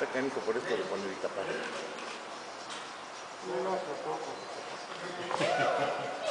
está canijo por esto de poner y tapar. No, tampoco.